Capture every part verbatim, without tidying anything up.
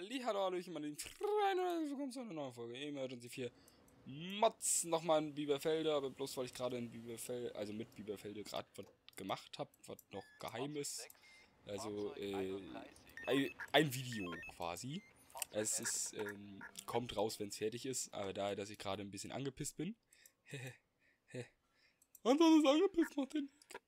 Hallihallo, Hallöchen, meine lieben Freunde, willkommen zu einer neuen Folge. Emergency vier Mods, nochmal in Biberfelde, aber bloß weil ich gerade in Biberfelde, also mit Biberfelde gerade was gemacht habe, was noch geheim ist. Also, äh, ein, ein Video quasi. Es ist, ähm, kommt raus, wenn es fertig ist, aber daher, dass ich gerade ein bisschen angepisst bin. Hehehe. Anton ist angepisst, macht den weg.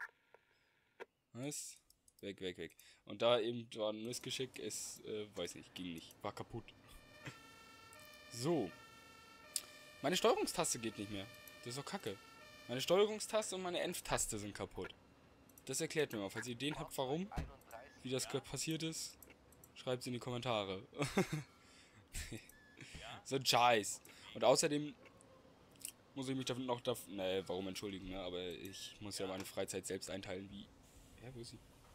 Was? Weg, weg, weg. Und da eben war ein Missgeschick, es, äh, weiß nicht, ging nicht. War kaputt. So. Meine Steuerungstaste geht nicht mehr. Das ist doch kacke. Meine Steuerungstaste und meine Enf-Taste sind kaputt. Das erklärt mir mal. Falls ihr Ideen habt, warum, wie das passiert ist, schreibt es in die Kommentare. So ein Scheiß. Und außerdem muss ich mich davon noch davon, ne, warum entschuldigen, ne? Aber ich muss ja meine Freizeit selbst einteilen, wie... Ja, wo ist sie?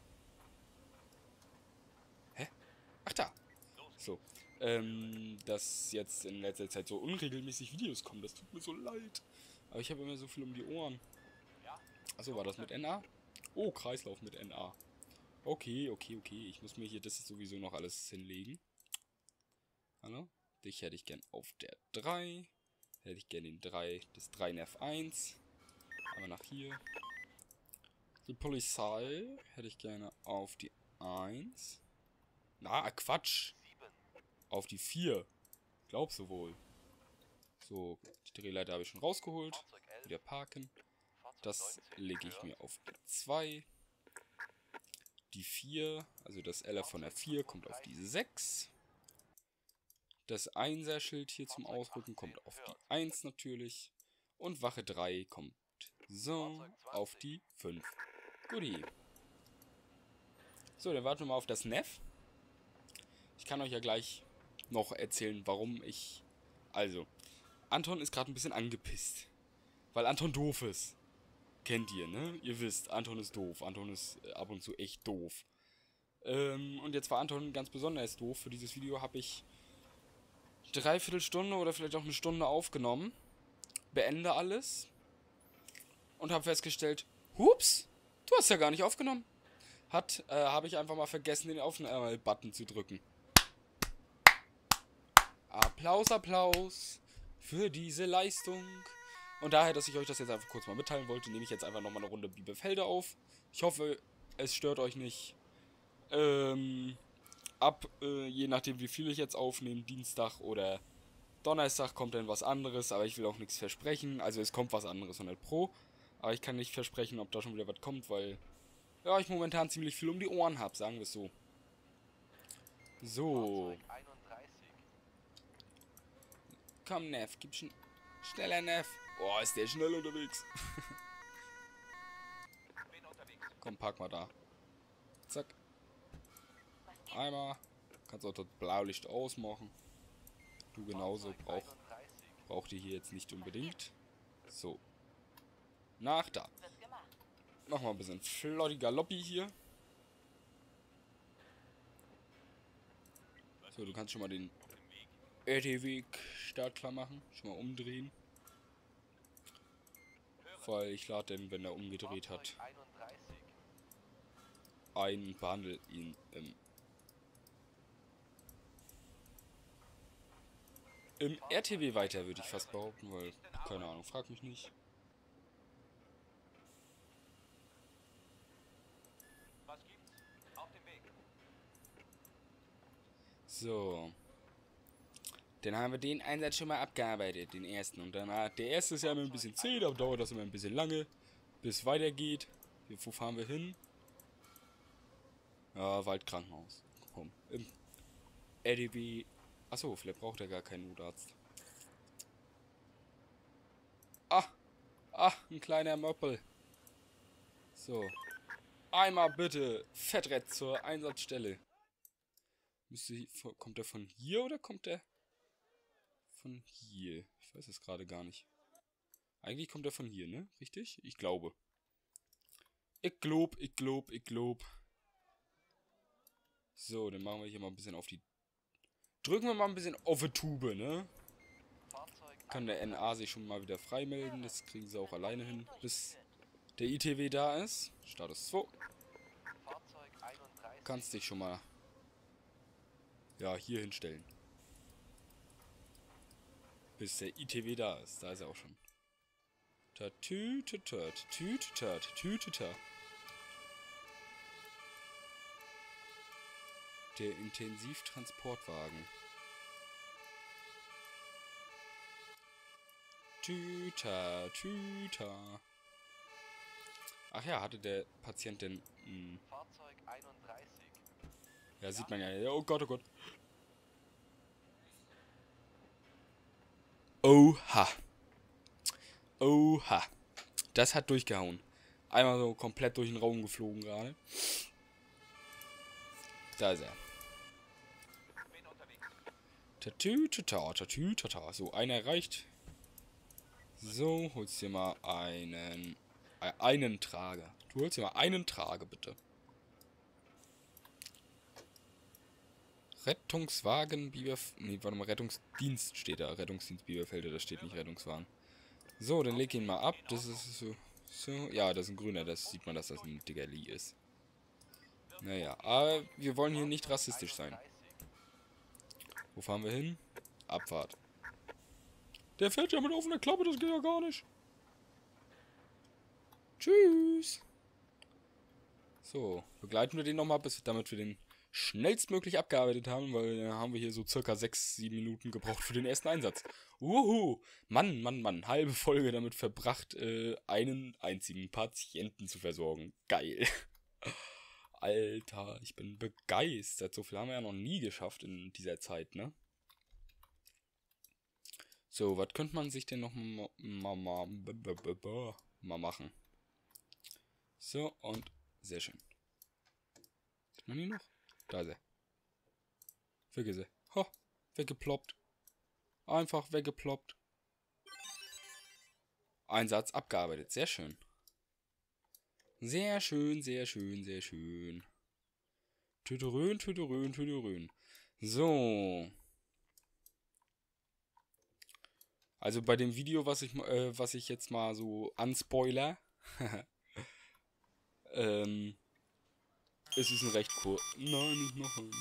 Hä? Ach, da. So. Ähm, dass jetzt in letzter Zeit so unregelmäßig Videos kommen, das tut mir so leid. Aber ich habe immer so viel um die Ohren. Achso, war das mit N A? Oh, Kreislauf mit N A. Okay, okay, okay. Ich muss mir hier das sowieso noch alles hinlegen. Hallo? Dich hätte ich gern auf der drei. Hätte ich gern den drei, das drei in F eins. Aber nach hier. Die Polizei hätte ich gerne auf die eins. Na, Quatsch. Auf die vier. Glaubst du wohl. So, die Drehleiter habe ich schon rausgeholt. Wieder parken. Das lege ich mir auf die zwei. Die vier, also das L F von der vier, kommt auf die sechs. Das Einser-Schild hier zum Ausrücken kommt auf die eins natürlich. Und Wache drei kommt so auf die fünf. Guti. So, dann warten wir mal auf das Neff. Ich kann euch ja gleich noch erzählen, warum ich... Also, Anton ist gerade ein bisschen angepisst. Weil Anton doof ist. Kennt ihr, ne? Ihr wisst, Anton ist doof. Anton ist ab und zu echt doof. Ähm, und jetzt war Anton ganz besonders doof. Für dieses Video habe ich dreiviertel Stunde oder vielleicht auch eine Stunde aufgenommen. Beende alles. Und habe festgestellt, hups, du hast ja gar nicht aufgenommen. Hat, äh, habe ich einfach mal vergessen, den Aufnahme-Button zu drücken. Applaus, Applaus für diese Leistung. Und daher, dass ich euch das jetzt einfach kurz mal mitteilen wollte, nehme ich jetzt einfach nochmal eine Runde Biberfelde auf. Ich hoffe, es stört euch nicht. Ähm, ab, äh, je nachdem wie viel ich jetzt aufnehme, Dienstag oder Donnerstag kommt dann was anderes, aber ich will auch nichts versprechen. Also es kommt was anderes, hundert Pro. Aber ich kann nicht versprechen, ob da schon wieder was kommt, weil ja, ich momentan ziemlich viel um die Ohren habe, sagen wir es so. So. Komm, Neff, gib schn schneller, Neff. Boah, ist der schnell unterwegs. Komm, park mal da. Zack. Einmal. Kannst auch das Blaulicht ausmachen. Du genauso. Brauch, braucht ihr hier jetzt nicht unbedingt. So. Nach da. Machen wir ein bisschen flottiger Lobby hier. So, du kannst schon mal den R T-Weg startklar machen. Schon mal umdrehen. Weil ich lade den, wenn er umgedreht hat, ein und behandle ihn im, im R T W weiter, würde ich fast behaupten, weil, keine Ahnung, frag mich nicht. So. Dann haben wir den Einsatz schon mal abgearbeitet, den ersten. Und danach, der erste ist ja immer ein bisschen zäh, da dauert das immer ein bisschen lange, bis es weitergeht. Wo fahren wir hin? Ja, Waldkrankenhaus. Komm, im R D B. Achso, vielleicht braucht er gar keinen Notarzt. Ah, ah, ein kleiner Möppel. So. Einmal bitte Fettrett zur Einsatzstelle. Müsste, kommt der von hier oder kommt der von hier? Ich weiß es gerade gar nicht. Eigentlich kommt er von hier, ne? Richtig? Ich glaube. Ich glaub, ich glaub, ich glaub. So, dann machen wir hier mal ein bisschen auf die... Drücken wir mal ein bisschen auf die Tube, ne? Kann der N A sich schon mal wieder frei melden. Das kriegen sie auch alleine hin, bis der I T W da ist. Status zwei. Kannst dich schon mal Ja, hier hinstellen. Bis der I T W da ist. Da ist er auch schon. Tatütütüt, tütütüt, tütütüt. Der Intensivtransportwagen. Tüta, tüta. Ach ja, hatte der Patient denn... Mh. Fahrzeug einunddreißig. Ja, sieht man ja. Oh Gott, oh Gott. Oha. Oha. Das hat durchgehauen. Einmal so komplett durch den Raum geflogen gerade. Da ist er. Tatütata, tatütata. So, einer reicht. So, holst dir mal einen... Äh, einen Trager. Du holst dir mal einen Trager, bitte. Rettungswagen Biberf... Nee, warte mal, Rettungsdienst steht da. Rettungsdienst Biberfelder, da steht nicht Rettungswagen. So, dann leg ihn mal ab. Das ist so... So, ja, das ist ein grüner. Das sieht man, dass das ein Diggerli ist. Naja, aber wir wollen hier nicht rassistisch sein. Wo fahren wir hin? Abfahrt. Der fährt ja mit offener Klappe, das geht ja gar nicht. Tschüss. So, begleiten wir den nochmal, bis damit wir den schnellstmöglich abgearbeitet haben, weil dann haben wir hier so circa sechs, sieben Minuten gebraucht für den ersten Einsatz. Uhu, Mann, Mann, Mann, halbe Folge damit verbracht, äh, einen einzigen Patienten zu versorgen. Geil. Alter, ich bin begeistert. So viel haben wir ja noch nie geschafft in dieser Zeit, ne? So, was könnte man sich denn noch mal, mal, mal, mal machen? So, und sehr schön. Sieht man ihn noch? Da ist er. Weg ist er. Ho, weggeploppt. Einfach weggeploppt. Einsatz abgearbeitet. Sehr schön. Sehr schön, sehr schön, sehr schön. Tüderön, tüderön, tüderön. So. Also bei dem Video, was ich, äh, was ich jetzt mal so anspoiler, ähm, ist es ein recht kurz. Nein, nicht noch ein.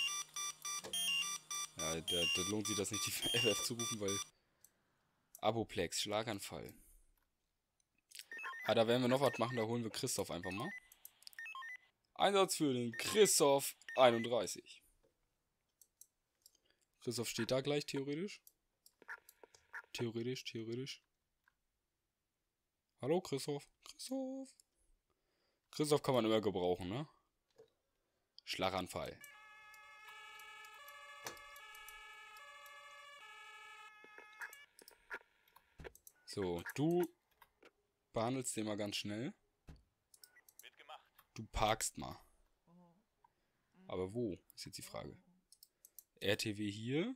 Ja, da, da lohnt sich das nicht, die F F zu rufen, weil Apoplex, Schlaganfall. Ah, da werden wir noch was machen, da holen wir Christoph einfach mal. Einsatz für den Christoph einunddreißig. Christoph steht da gleich, theoretisch. Theoretisch, theoretisch. Hallo, Christoph. Christoph. Christoph kann man immer gebrauchen, ne? Schlaganfall. So, du behandelst den mal ganz schnell. Du parkst mal. Aber wo, ist jetzt die Frage. R T W hier.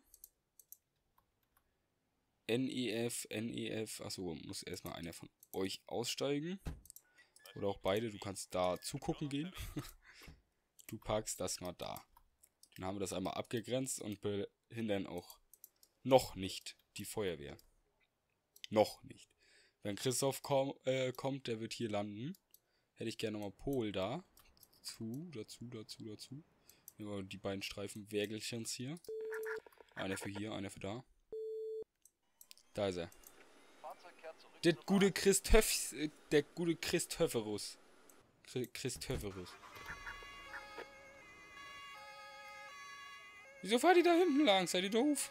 N E F, N E F. Achso, muss erstmal einer von euch aussteigen. Oder auch beide. Du kannst da zugucken gehen. Du parkst das mal da. Dann haben wir das einmal abgegrenzt und behindern auch noch nicht die Feuerwehr. Noch nicht. Wenn Christoph komm, äh, kommt, der wird hier landen. Hätte ich gerne nochmal Pol da. Zu, dazu, dazu, dazu. Ja, die beiden Streifen Wägelchens hier. Einer für hier, einer für da. Da ist er. Der gute Christoph, der gute Christophorus. Christophorus. Wieso fahrt ihr da hinten lang? Seid ihr doof?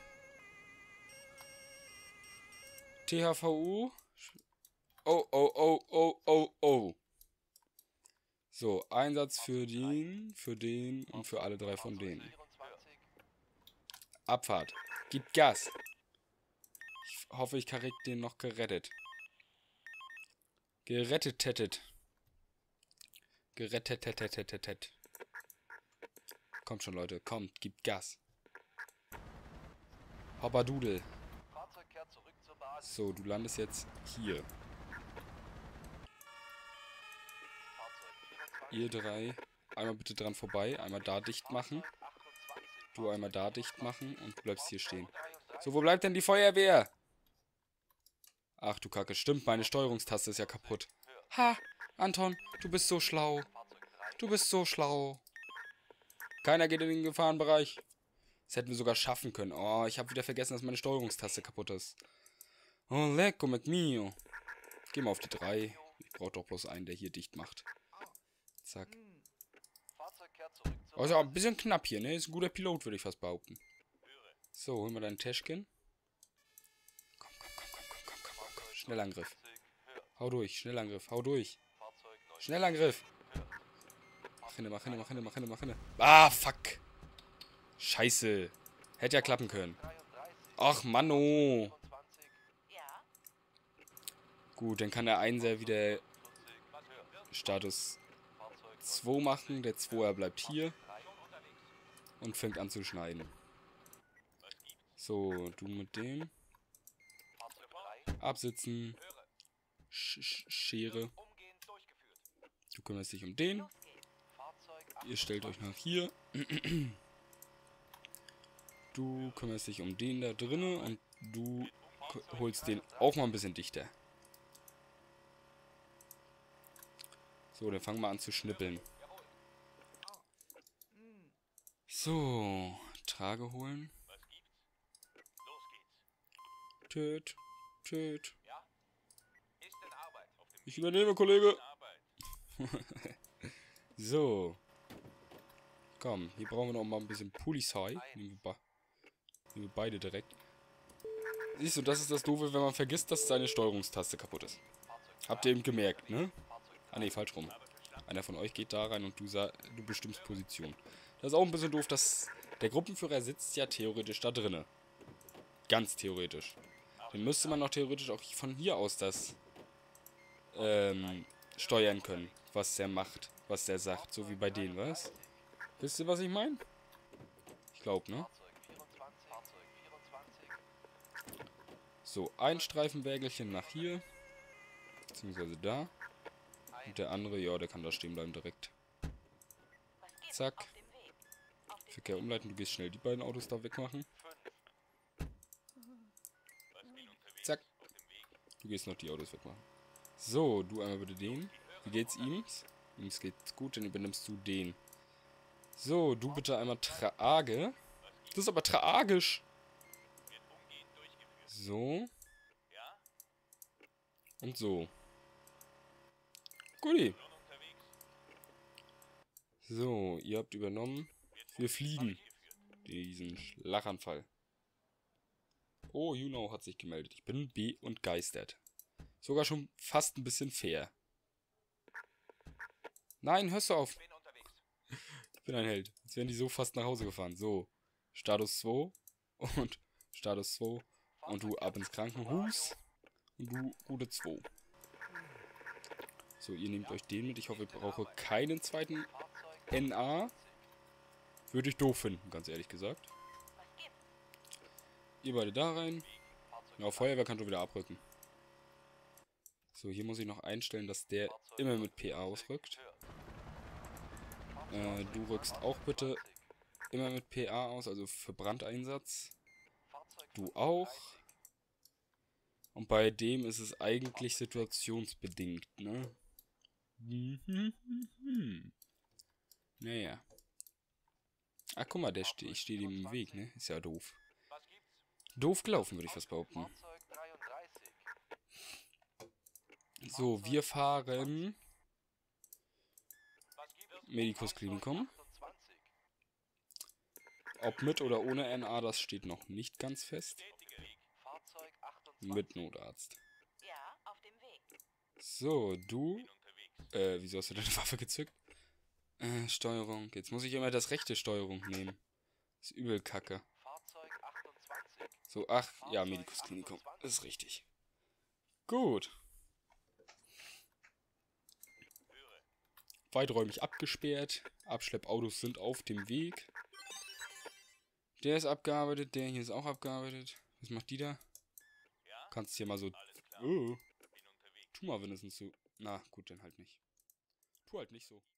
T H V U. Oh, oh, oh, oh, oh, oh. So, Einsatz für den, für den und für alle drei von denen. Abfahrt. Gib Gas. Ich hoffe, ich krieg den noch gerettet. Gerettet, tettet. Gerettet, tettet, tettet, tettet. Kommt schon, Leute. Kommt, gibt Gas. Hoppadudel. So, du landest jetzt hier. Ihr drei. Einmal bitte dran vorbei. Einmal da dicht machen. Du einmal da dicht machen und du bleibst hier stehen. So, wo bleibt denn die Feuerwehr? Ach du Kacke, stimmt, meine Steuerungstaste ist ja kaputt. Ha, Anton, du bist so schlau. Du bist so schlau. Keiner geht in den Gefahrenbereich. Das hätten wir sogar schaffen können. Oh, ich habe wieder vergessen, dass meine Steuerungstaste kaputt ist. Oh, lecco mit mio. Geh mal auf die drei. Ich brauche doch bloß einen, der hier dicht macht. Zack. Oh, ist ja ein bisschen knapp hier, ne? Ist ein guter Pilot, würde ich fast behaupten. So, holen wir deinen Täschchen. Komm, komm, komm, komm, komm, komm, komm, komm. Schnellangriff. Hau durch, Schnellangriff, hau durch. Schnellangriff. Mach hinne, mach hinne, mach hinne, mach hinne, mach hinne. Ah, fuck. Scheiße. Hätte ja klappen können. Ach, Manno. Gut, dann kann der Einser wieder Status zwei machen. Der Zweier bleibt hier. Und fängt an zu schneiden. So, du mit dem. Absitzen. Sch Sch Schere. Du kümmerst dich um den. Ihr stellt euch nach hier. Du kümmerst dich um den da drinnen. Und du holst den auch mal ein bisschen dichter. So, dann fangen wir an zu schnippeln. So, Trage holen. Töt, töt. Ich übernehme, Kollege. So. Komm, hier brauchen wir noch mal ein bisschen Polizei. Nehmen wir, nehmen wir beide direkt. Siehst du, das ist das Doofe, wenn man vergisst, dass seine Steuerungstaste kaputt ist. Habt ihr eben gemerkt, ne? Ah ne, falsch rum. Einer von euch geht da rein und du, du bestimmst Position. Das ist auch ein bisschen doof, dass der Gruppenführer sitzt ja theoretisch da drinnen. Ganz theoretisch. Dann müsste man noch theoretisch auch von hier aus das ähm, steuern können, was der macht, was der sagt. So wie bei denen, was? Wisst ihr, was ich meine? Ich glaube, ne? So, ein Streifenwägelchen nach hier. Beziehungsweise da. Und der andere, ja, der kann da stehen bleiben direkt. Zack. Verkehr umleiten, du gehst schnell die beiden Autos da wegmachen. Zack. Du gehst noch die Autos wegmachen. So, du einmal bitte den. Wie geht's ihm? Ihm geht's gut, dann übernimmst du den. So, du bitte einmal Trage. Das ist aber tragisch. So. Und so. Guti. So, ihr habt übernommen. Wir fliegen. Diesen Schlaganfall. Oh, you know hat sich gemeldet. Ich bin B und geistert. Sogar schon fast ein bisschen fair. Nein, hörst du auf. Ich bin ein Held. Jetzt werden die so fast nach Hause gefahren. So, Status zwei und Status zwei. Und du ab ins Krankenhaus. Und du gute zwei. So, ihr nehmt euch den mit. Ich hoffe, ich brauche keinen zweiten N A. Würde ich doof finden, ganz ehrlich gesagt. Ihr beide da rein. Ja, Feuerwehr kann schon wieder abrücken. So, hier muss ich noch einstellen, dass der immer mit P A ausrückt. Äh, du rückst auch bitte immer mit P A aus, also für Brandeinsatz. Du auch. Und bei dem ist es eigentlich situationsbedingt, ne? Naja. Ach, guck mal, der ste ich stehe dem im Weg, ne? Ist ja doof. Doof gelaufen, würde ich fast behaupten. So, wir fahren Medicus Klinikum. Ob mit oder ohne N A, das steht noch nicht ganz fest. Mit Notarzt. So, du. Äh, wieso hast du deine Waffe gezückt? Äh, Steuerung. Jetzt muss ich immer das rechte Steuerung nehmen. Ist übel kacke. So, ach, ja, Medicus Klinikum. Das ist richtig. Gut. Weiträumig abgesperrt. Abschleppautos sind auf dem Weg. Der ist abgearbeitet. Der hier ist auch abgearbeitet. Was macht die da? Kannst hier mal so... Oh. Tu mal wenigstens so... Na, gut, dann halt nicht. Tu halt nicht so.